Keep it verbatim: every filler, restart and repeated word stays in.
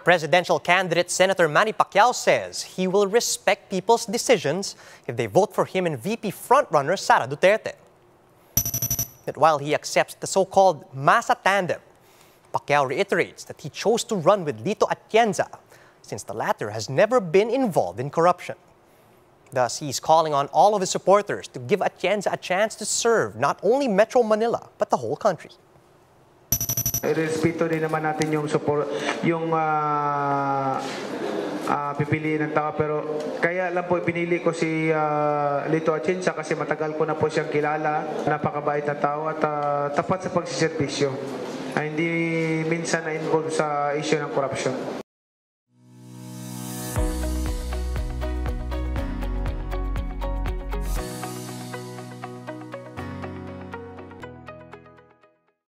Presidential candidate Senator Manny Pacquiao says he will respect people's decisions if they vote for him and V P frontrunner Sara Duterte. That while he accepts the so-called Masa tandem, Pacquiao reiterates that he chose to run with Lito Atienza since the latter has never been involved in corruption. Thus, he's calling on all of his supporters to give Atienza a chance to serve not only Metro Manila but the whole country. Irespeto din naman natin yung support, yung uh, uh, pipiliin ng tao, pero kaya lang po pinili ko si uh, Lito Atienza kasi matagal ko na po siyang kilala, napakabait na tao at uh, tapat sa pagsiservisyo. Uh, hindi minsan na involved sa issue ng corruption.